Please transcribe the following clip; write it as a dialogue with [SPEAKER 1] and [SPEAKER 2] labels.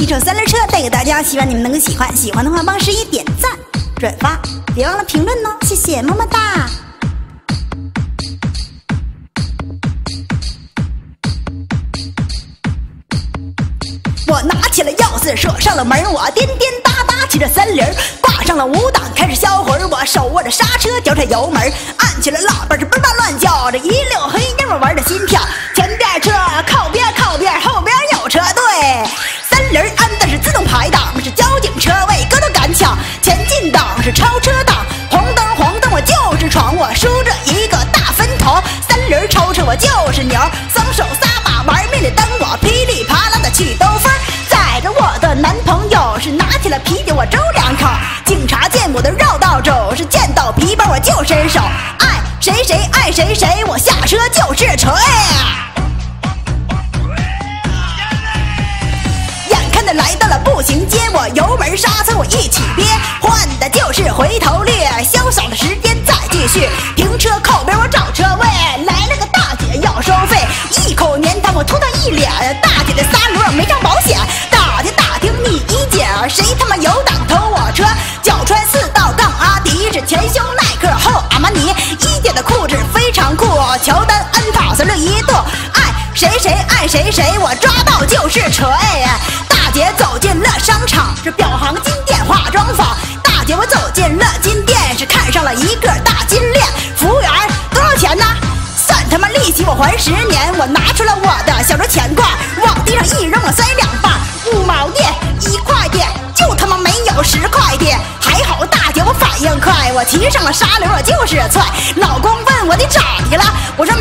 [SPEAKER 1] 一车三轮车带给大家，希望你们能够喜欢。喜欢的话帮11点赞、转发，别忘了评论哦，谢谢，么么哒。我拿起了钥匙，锁上了门，我颠颠哒哒骑着三轮，挂上了5档，开始销魂。我手握着刹车，脚踩油门，按起了喇叭，是嘣叭乱叫着，一溜黑烟我玩的心跳。前边车靠边，后边有车队。三轮安的是自动排档，是交警车位，个都敢抢。前进档是超车档，红灯我就是闯，我输着一个大分头。三轮超车我就是牛，双手撒把玩命的蹬我，噼里啪啦的起兜风。载着我的男朋友是拿起了啤酒我周2口，警察见我的绕道走，是见到皮包我就伸手，爱谁谁爱谁谁，我下车就是锤。来到了步行街，我油门刹车我一起憋，换的就是回头率，潇洒的时间再继续。停车靠边我找车位，来了个大姐要收费，一口粘汤我吐她一脸，大姐的3轮没上保险，打听你一姐，谁他妈有胆偷我车？脚穿4道杠阿迪，是前胸耐克后阿玛尼，一姐的裤子非常酷，乔丹安踏361度，爱谁谁爱谁谁，我抓到就是锤。大姐走进了商场，是表行金店化妆坊。大姐我走进了金店，是看上了一个大金链。服务员多少钱呢？算他妈利息我还10年。我拿出了我的小折钱罐，往地上一扔我塞2瓣，5毛的1块的，就他妈没有10块的。还好大姐我反应快，我骑上了沙轮我就是踹。老公问我你咋的了？我说